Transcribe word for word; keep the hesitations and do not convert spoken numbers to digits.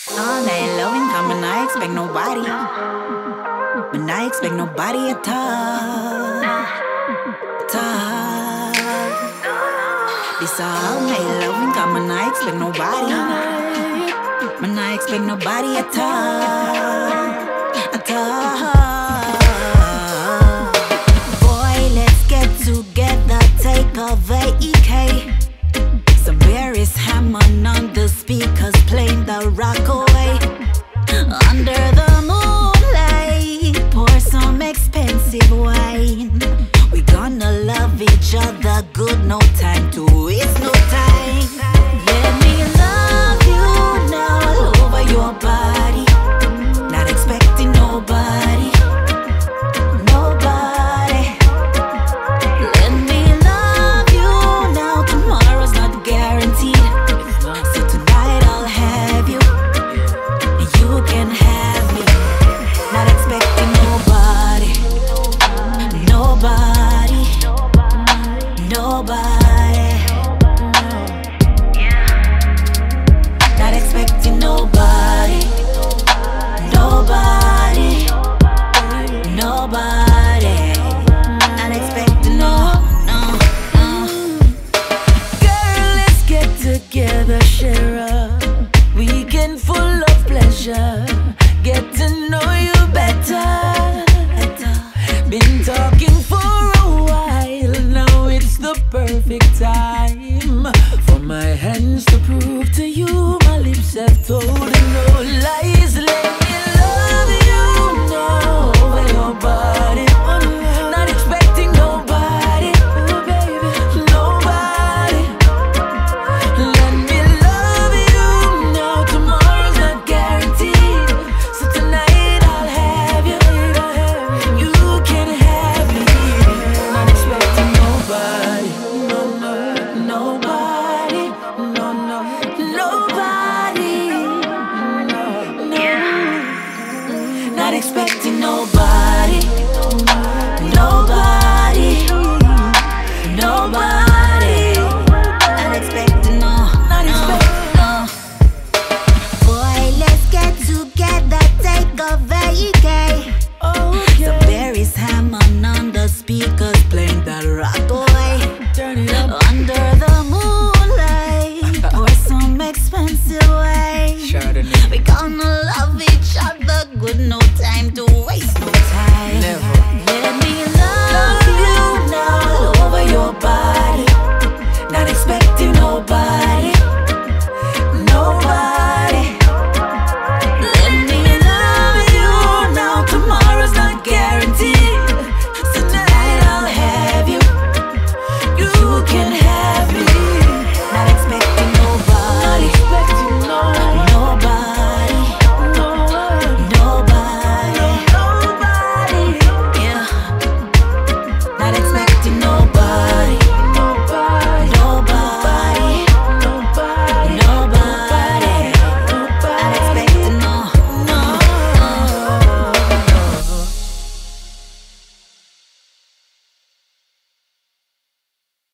All night loving, come and I expect nobody. But I expect nobody at all. At all. This all night loving, come and I expect nobody. But I expect nobody at all. At all. Boy, let's get together, take a vacay. Some Barry's hammering on the speakers, playing the rock away. Under the moonlight, pour some expensive wine. We gonna love each other good, no time to waste, no time. Let me love you now, all over your body. Not expecting nobody, nobody. Let me love you now, tomorrow's not guaranteed. So tonight I'll have you, and you can have me. Not expecting nobody, nobody, nobody. Not expecting nobody, nobody, nobody. Not expecting no, no, no. Girl, let's get together, share a weekend full of pleasure. Get to know you better. Been talking for a while, now it's the perfect time for my hands to prove to you my lips have told no lies. Let me love you now, over your body. Not expecting nobody, nobody. Let me love you now, tomorrow's not guaranteed. So tonight I'll have you, you can have me. Not expecting nobody, no, no, nobody, no, no, nobody, no, no. Not expecting nobody, nobody, nobody. Not expecting no, Not no, expecting. no. Boy, let's get together, take a vacay. Okay. Some Barry's hammering on the speakers, playing that rock away. Turn it up. Under the moonlight, pour some expensive wine. Chardonnay. We gonna